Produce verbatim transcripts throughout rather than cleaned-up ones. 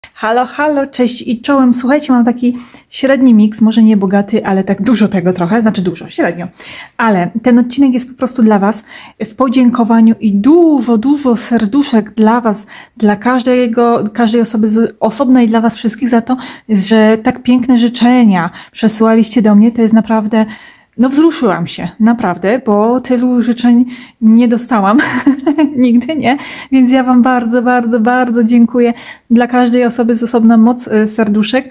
Halo, halo, cześć i czołem. Słuchajcie, mam taki średni miks, może nie bogaty, ale tak dużo tego trochę, znaczy dużo, średnio. Ale ten odcinek jest po prostu dla Was w podziękowaniu i dużo, dużo serduszek dla Was, dla każdego, każdej osoby z, osobnej, dla Was wszystkich za to, że tak piękne życzenia przesyłaliście do mnie. To jest naprawdę... No wzruszyłam się, naprawdę, bo tylu życzeń nie dostałam, nigdy nie, więc ja Wam bardzo, bardzo, bardzo dziękuję. Dla każdej osoby z osobna moc serduszek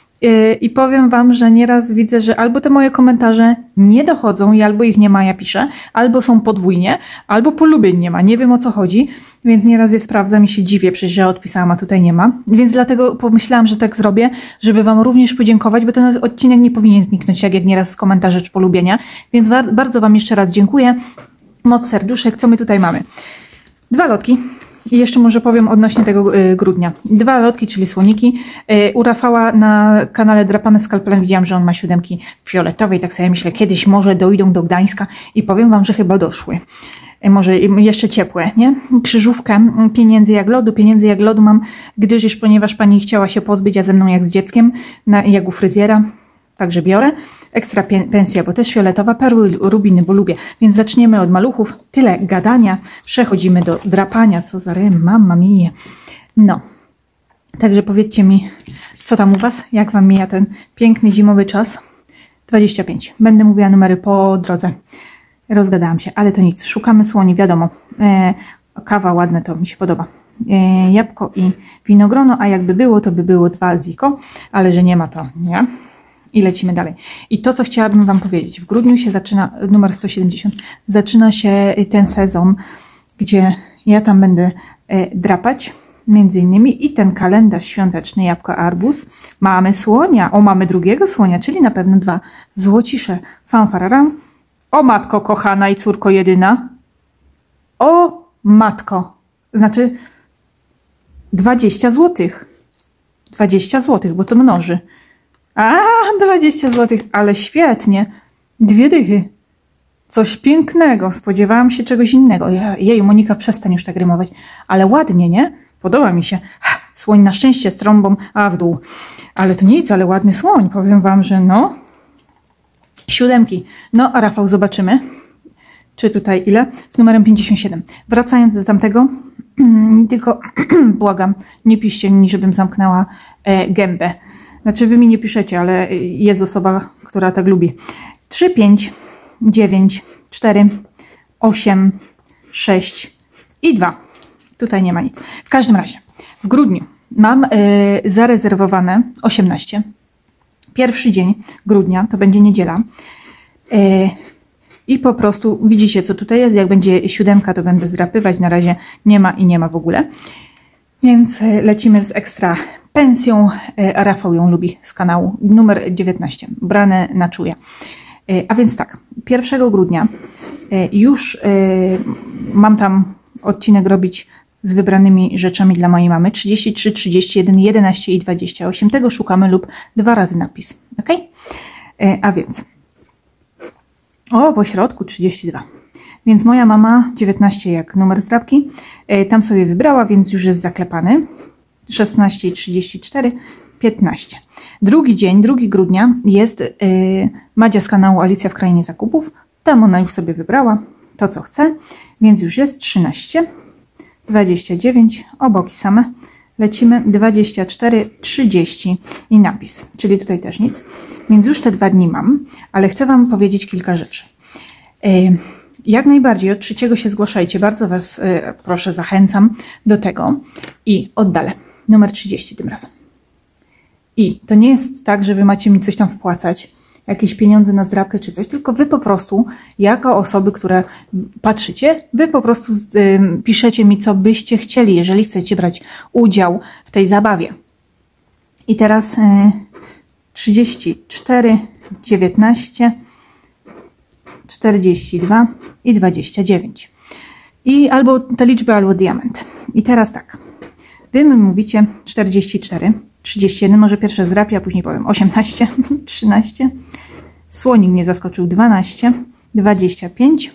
i powiem Wam, że nieraz widzę, że albo te moje komentarze nie dochodzą i albo ich nie ma, ja piszę, albo są podwójnie, albo polubień nie ma, nie wiem o co chodzi, więc nieraz je sprawdzam i się dziwię, przecież ja odpisałam, a tutaj nie ma, więc dlatego pomyślałam, że tak zrobię, żeby Wam również podziękować, bo ten odcinek nie powinien zniknąć, jak jak nieraz z komentarzy czy polubienia, więc bardzo Wam jeszcze raz dziękuję. Moc serduszek, co my tutaj mamy? Dwa lotki. I jeszcze może powiem odnośnie tego y, grudnia. Dwa lotki, czyli słoniki. Y, u Rafała na kanale Drapane Skalpelem widziałam, że on ma siódemki fioletowe i tak sobie myślę, kiedyś może dojdą do Gdańska i powiem Wam, że chyba doszły. Y, może jeszcze ciepłe, nie? Krzyżówkę, pieniędzy jak lodu. Pieniędzy jak lodu mam, gdyż już ponieważ pani chciała się pozbyć, a ze mną jak z dzieckiem, na, jak u fryzjera. Także biorę. Ekstra pensja, bo też fioletowa, perły, rubiny, bo lubię. Więc zaczniemy od maluchów. Tyle gadania. Przechodzimy do drapania. Co za rym, mamma mia. No. Także powiedzcie mi, co tam u Was? Jak Wam mija ten piękny zimowy czas? dwadzieścia pięć. Będę mówiła numery po drodze. Rozgadałam się, ale to nic. Szukamy słoni, wiadomo. E, kawa ładne, to mi się podoba. E, jabłko i winogrono, a jakby było, to by było dwa ziko, ale że nie ma, to nie. I lecimy dalej. I to, co chciałabym Wam powiedzieć. W grudniu się zaczyna, numer sto siedemdziesiąt, zaczyna się ten sezon, gdzie ja tam będę e, drapać, między innymi, i ten kalendarz świąteczny, jabłko, arbuz. Mamy słonia. O, mamy drugiego słonia, czyli na pewno dwa złocisze. Fanfararam. O, matko kochana i córko jedyna. O, matko. Znaczy dwadzieścia złotych. dwadzieścia złotych, bo to mnoży. A, dwadzieścia złotych, ale świetnie. Dwie dychy. Coś pięknego. Spodziewałam się czegoś innego. Jej, Monika, przestań już tak rymować. Ale ładnie, nie? Podoba mi się. Słoń na szczęście z trąbą, a w dół. Ale to nic, ale ładny słoń. Powiem Wam, że no. Siódemki. No, a Rafał, zobaczymy. Czy tutaj ile? Z numerem pięćdziesiąt siedem. Wracając do tamtego, tylko błagam, nie piszcie mi, żebym zamknęła e, gębę. Znaczy wy mi nie piszecie, ale jest osoba, która tak lubi. trzy, pięć, dziewięć, cztery, osiem, sześć i dwa. Tutaj nie ma nic. W każdym razie, w grudniu mam y, zarezerwowane osiemnaście. Pierwszy dzień grudnia, to będzie niedziela. Y, I po prostu widzicie, co tutaj jest. Jak będzie siódemka, to będę zdrapywać. Na razie nie ma i nie ma w ogóle. Więc lecimy z ekstra pensją. Rafał ją lubi z kanału numer dziewiętnaście. Brane na czuje. A więc tak, pierwszego grudnia już mam tam odcinek robić z wybranymi rzeczami dla mojej mamy. trzydzieści trzy, trzydzieści jeden, jedenaście i dwadzieścia osiem. Tego szukamy lub dwa razy napis. Ok? A więc o, po środku trzydzieści dwa. Więc moja mama, dziewiętnaście jak numer zdrapki, tam sobie wybrała, więc już jest zaklepany. szesnaście i trzydzieści cztery, piętnaście. Drugi dzień, drugi grudnia jest yy, Madzia z kanału Alicja w Krainie Zakupów. Tam ona już sobie wybrała to, co chce, więc już jest trzynaście, dwadzieścia dziewięć, oboki same. Lecimy dwadzieścia cztery, trzydzieści i napis, czyli tutaj też nic. Więc już te dwa dni mam, ale chcę Wam powiedzieć kilka rzeczy. Yy, Jak najbardziej od trzeciego się zgłaszajcie. Bardzo Was y, proszę, zachęcam do tego. I oddalę. Numer trzydzieści tym razem. I to nie jest tak, że Wy macie mi coś tam wpłacać, jakieś pieniądze na zdrapkę czy coś, tylko Wy po prostu, jako osoby, które patrzycie, Wy po prostu y, piszecie mi, co byście chcieli, jeżeli chcecie brać udział w tej zabawie. I teraz y, trzydzieści cztery, dziewiętnaście, czterdzieści dwa i dwadzieścia dziewięć. I albo te liczby, albo diament. I teraz tak. Wy mi mówicie czterdzieści cztery, trzydzieści jeden, może pierwsze zdrapię, a później powiem osiemnaście, trzynaście. Słonik mnie zaskoczył, dwanaście, dwadzieścia pięć,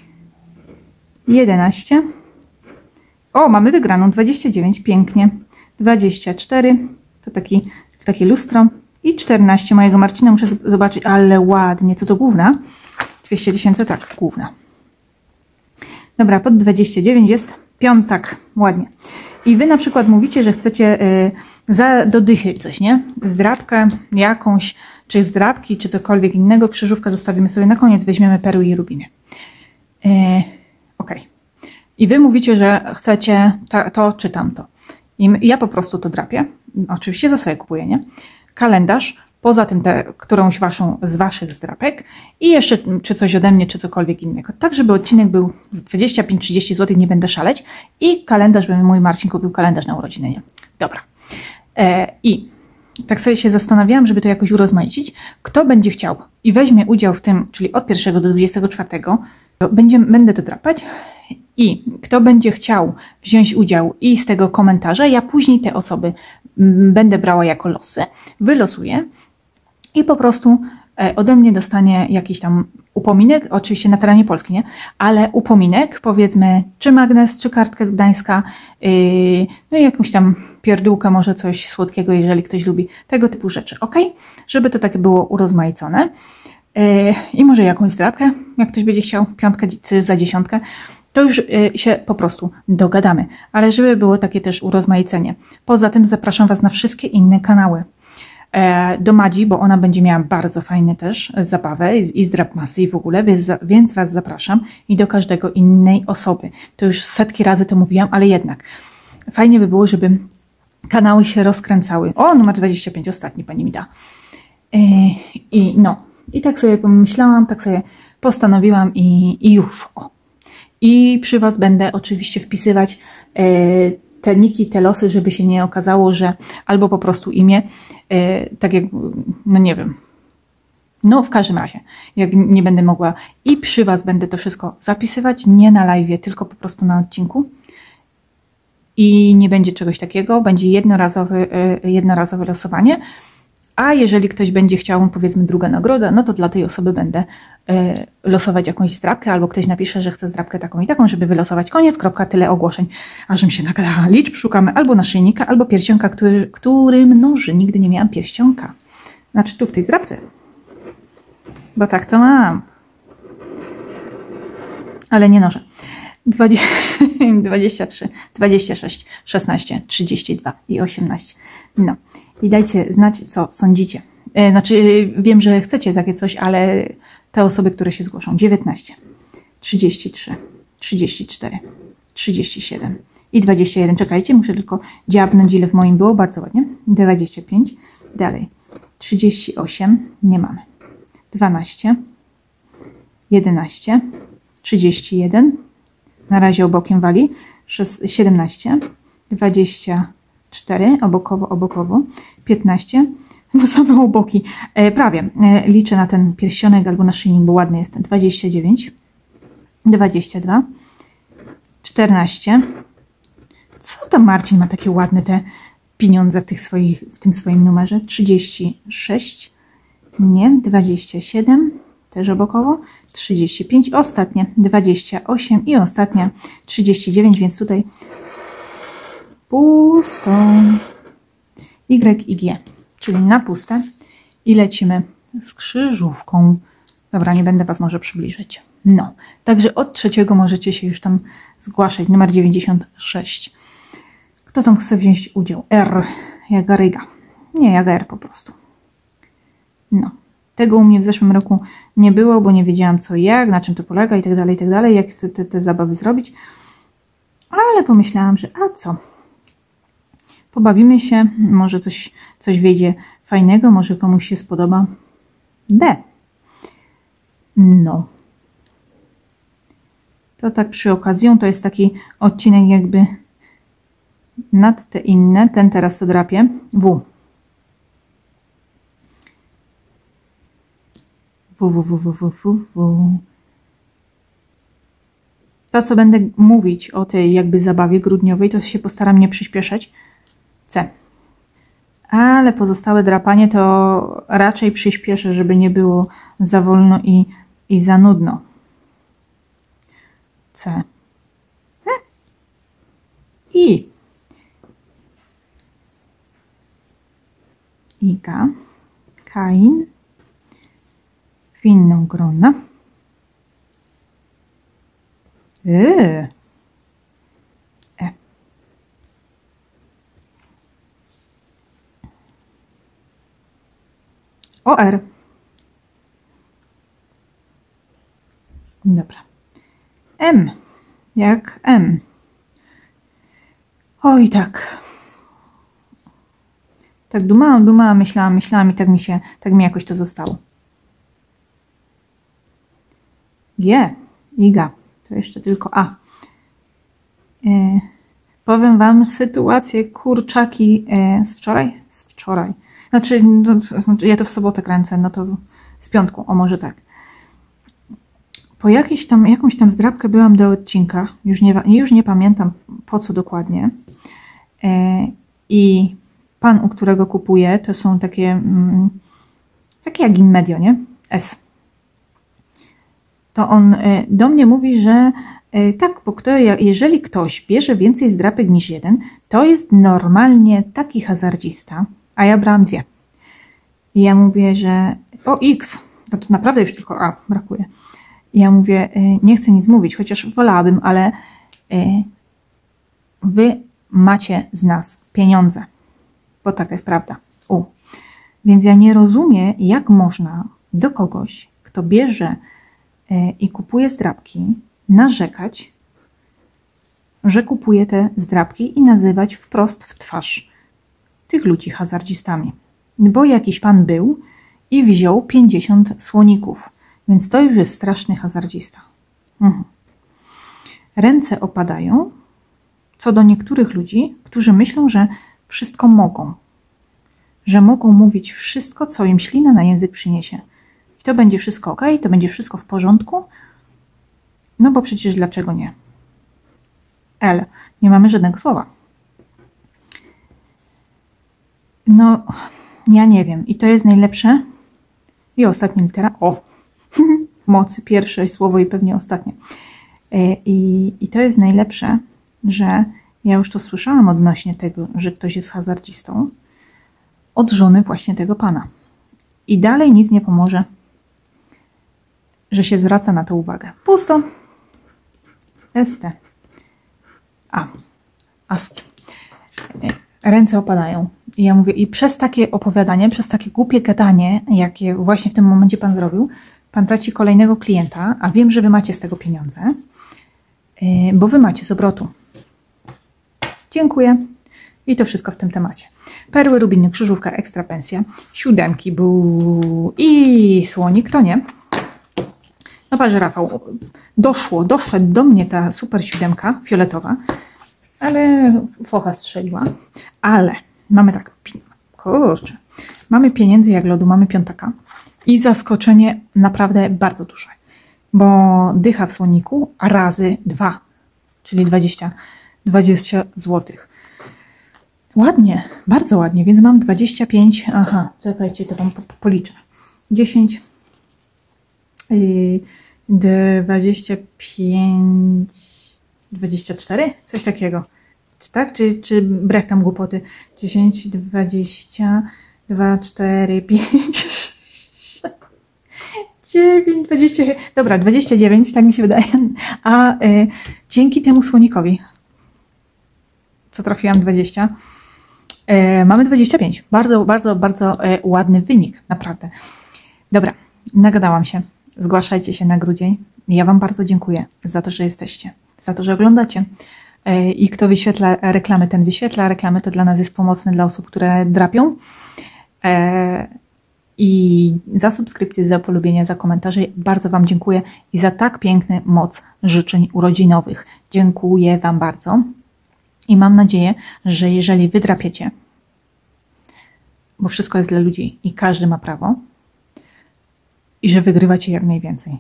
jedenaście. O, mamy wygraną, dwadzieścia dziewięć, pięknie. dwadzieścia cztery, to taki, takie lustro i czternaście mojego Marcina, muszę zobaczyć, ale ładnie, co to główna? dwieście tysięcy, tak, główna. Dobra, pod dwadzieścia dziewięć jest piątak, ładnie. I wy na przykład mówicie, że chcecie y, za do dychy coś, nie? Zdrabkę jakąś, czy zdrabki, czy cokolwiek innego, krzyżówkę zostawimy sobie na koniec, weźmiemy perły i rubiny. Y, ok. I wy mówicie, że chcecie to, to czy tamto. I ja po prostu to drapię. Oczywiście za swoje kupuję, nie? Kalendarz, poza tym te, którąś waszą z waszych zdrapek i jeszcze czy coś ode mnie, czy cokolwiek innego. Tak, żeby odcinek był z dwadzieścia pięć trzydzieści złotych, nie będę szaleć. I kalendarz, by mój Marcin kupił kalendarz na urodziny, nie? Dobra. E, I tak sobie się zastanawiałam, żeby to jakoś urozmaicić. Kto będzie chciał i weźmie udział w tym, czyli od pierwszego do dwudziestego czwartego, to będzie, będę to drapać. I kto będzie chciał wziąć udział i z tego komentarza, ja później te osoby będę brała jako losy, wylosuję i po prostu ode mnie dostanie jakiś tam upominek, oczywiście na terenie Polski, nie? Ale upominek, powiedzmy, czy magnes, czy kartkę z Gdańska, yy, no i jakąś tam pierdółkę, może coś słodkiego, jeżeli ktoś lubi tego typu rzeczy, ok? Żeby to takie było urozmaicone. Yy, I może jakąś zdrabkę, jak ktoś będzie chciał, piątkę czy za dziesiątkę, to już się po prostu dogadamy. Ale żeby było takie też urozmaicenie. Poza tym zapraszam was na wszystkie inne kanały. Do Madzi, bo ona będzie miała bardzo fajne też zabawę i zdrab masy i w ogóle, więc, więc was zapraszam. I do każdego innej osoby. To już setki razy to mówiłam, ale jednak. Fajnie by było, żeby kanały się rozkręcały. O, numer dwadzieścia pięć, ostatni pani mi da. I no. I tak sobie pomyślałam, tak sobie postanowiłam i, i już. O. I przy was będę oczywiście wpisywać e, te niki, te losy, żeby się nie okazało, że albo po prostu imię, e, tak jak, no nie wiem, no w każdym razie, jak nie będę mogła i przy was będę to wszystko zapisywać, nie na live, tylko po prostu na odcinku i nie będzie czegoś takiego, będzie jednorazowy, e, jednorazowe losowanie, a jeżeli ktoś będzie chciał, powiedzmy, druga nagroda, no to dla tej osoby będę y, losować jakąś zdrabkę, albo ktoś napisze, że chce zdrabkę taką i taką, żeby wylosować. Koniec, kropka, tyle ogłoszeń. Ażem się nagadała. Liczb szukamy albo naszyjnika, albo pierścionka, który, który mnoży. Nigdy nie miałam pierścionka. Znaczy tu w tej zdrabce. Bo tak to mam. Ale nie noszę. dwadzieścia trzy, dwadzieścia sześć, szesnaście, trzydzieści dwa i osiemnaście. No. I dajcie znać, co sądzicie. E, znaczy, wiem, że chcecie takie coś, ale te osoby, które się zgłoszą. dziewiętnaście, trzydzieści trzy, trzydzieści cztery, trzydzieści siedem i dwadzieścia jeden. Czekajcie, muszę tylko dziabnąć, ile w moim było. Bardzo ładnie. dwadzieścia pięć. Dalej. trzydzieści osiem. Nie mamy. dwanaście. jedenaście. trzydzieści jeden. Na razie obokiem wali. siedemnaście. dwadzieścia cztery. Obokowo, obokowo. piętnaście. No same oboki. E, prawie. E, liczę na ten pierścionek albo naszyjnik, bo ładny jest. dwadzieścia dziewięć. dwadzieścia dwa. czternaście. Co to Marcin ma takie ładne te pieniądze w, tych swoich, w tym swoim numerze? trzydzieści sześć. Nie. dwadzieścia siedem. Też obokowo. trzydzieści pięć. Ostatnie. dwadzieścia osiem. I ostatnia. trzydzieści dziewięć, więc tutaj pusto. Y i G. Czyli na puste. I lecimy z krzyżówką. Dobra, nie będę was może przybliżyć. No. Także od trzeciego możecie się już tam zgłaszać. Numer dziewięćdziesiąt sześć. Kto tam chce wziąć udział? R. Jagaryga. Nie, Jagar po prostu. No. Tego u mnie w zeszłym roku nie było, bo nie wiedziałam co jak, na czym to polega i tak dalej, i tak dalej, jak te, te, te zabawy zrobić. Ale pomyślałam, że a co? Pobawimy się, może coś, coś wyjdzie fajnego, może komuś się spodoba. B. No. To tak przy okazji, to jest taki odcinek jakby nad te inne. Ten teraz to drapie. W. W, w, w, w, w, w. To, co będę mówić o tej jakby zabawie grudniowej, to się postaram nie przyspieszać. C. Ale pozostałe drapanie to raczej przyspieszę, żeby nie było za wolno i, i za nudno. C. I. Iga, Kain, Winogrona, yy, E, O R. Dobra. M, jak M. Oj, tak. Tak dumałam, dumałam, myślałam, myślałam i tak mi się, tak mi jakoś to zostało. G, Iga. To jeszcze tylko A. E, powiem wam sytuację kurczaki e, z wczoraj? Z wczoraj. Znaczy, no, znaczy, ja to w sobotę kręcę, no to z piątku, o może tak. Po jakiejś tam, jakąś tam zdrabkę byłam do odcinka, już nie, już nie pamiętam po co dokładnie. E, I pan, u którego kupuję, to są takie, mm, takie jak Inmedio, nie? S. To on e, do mnie mówi, że e, tak, bo kto, jeżeli ktoś bierze więcej zdrapek niż jeden, to jest normalnie taki hazardzista, a ja brałam dwie. I ja mówię, że o X, no to naprawdę już tylko A brakuje. I ja mówię, nie chcę nic mówić, chociaż wolałabym, ale wy macie z nas pieniądze, bo taka jest prawda. U. Więc ja nie rozumiem, jak można do kogoś, kto bierze i kupuje zdrapki, narzekać, że kupuje te zdrapki i nazywać wprost w twarz tych ludzi hazardzistami. Bo jakiś pan był i wziął pięćdziesiąt słoników. Więc to już jest straszny hazardzista. Mhm. Ręce opadają co do niektórych ludzi, którzy myślą, że wszystko mogą. Że mogą mówić wszystko, co im ślina na język przyniesie. I to będzie wszystko ok, to będzie wszystko w porządku. No bo przecież dlaczego nie? L. Nie mamy żadnego słowa. No, ja nie wiem. I to jest najlepsze. I ostatnia litera. O! Mocy. Pierwsze słowo i pewnie ostatnie. I, I to jest najlepsze, że ja już to słyszałam odnośnie tego, że ktoś jest hazardzistą od żony właśnie tego pana. I dalej nic nie pomoże, że się zwraca na to uwagę. Pusto. S T. A. Ast. Ręce opadają. I ja mówię, i przez takie opowiadanie, przez takie głupie gadanie, jakie właśnie w tym momencie pan zrobił, pan traci kolejnego klienta, a wiem, że wy macie z tego pieniądze, bo wy macie z obrotu. Dziękuję. I to wszystko w tym temacie. Perły, rubiny, krzyżówka, ekstra pensja, siódemki, buu, i słonik, to nie. No patrz, Rafał, doszło, doszedł do mnie ta super siódemka fioletowa, ale focha strzeliła. Ale mamy tak, kurczę, mamy pieniędzy jak lodu, mamy piątaka i zaskoczenie naprawdę bardzo duże, bo dycha w słoniku razy dwa, czyli dwadzieścia, dwadzieścia złotych. Ładnie, bardzo ładnie, więc mam dwadzieścia pięć, aha, czekajcie, to wam policzę. dziesięć, dwadzieścia pięć, dwadzieścia cztery, coś takiego. Czy tak? Czy, czy brak tam głupoty? dziesięć, dwadzieścia, dwa, cztery, pięć, dziewięć, dwadzieścia, dobra, dwadzieścia dziewięć, tak mi się wydaje. A y, dzięki temu słonikowi, co trafiłam dwadzieścia, y, mamy dwadzieścia pięć. Bardzo, bardzo, bardzo y, ładny wynik, naprawdę. Dobra, nagadałam się. Zgłaszajcie się na grudzień. Ja wam bardzo dziękuję za to, że jesteście, za to, że oglądacie. I kto wyświetla reklamy, ten wyświetla. Reklamy to dla nas jest pomocne, dla osób, które drapią. I za subskrypcję, za polubienie, za komentarze bardzo wam dziękuję i za tak piękny moc życzeń urodzinowych. Dziękuję wam bardzo i mam nadzieję, że jeżeli wy drapiecie, bo wszystko jest dla ludzi i każdy ma prawo, i że wygrywacie jak najwięcej.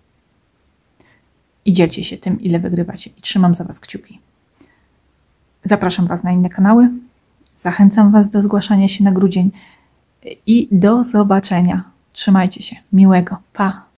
I dzielcie się tym, ile wygrywacie. I trzymam za was kciuki. Zapraszam was na inne kanały. Zachęcam was do zgłaszania się na grudzień. I do zobaczenia. Trzymajcie się. Miłego. Pa!